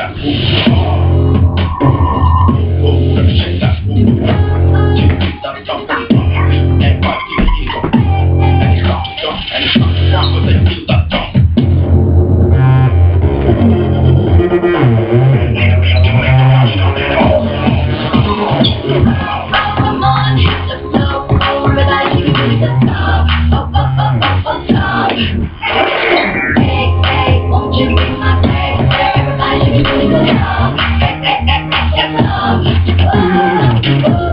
that boom. Boom, let me shake that boom. Shake that jump. Everybody do the ego. And it's not jump, and it's not jump, but they feel that jump. Come on, hit the flow, everybody do the top. Top. Hey, hey, won't you be my baby? Everybody do the top. Top.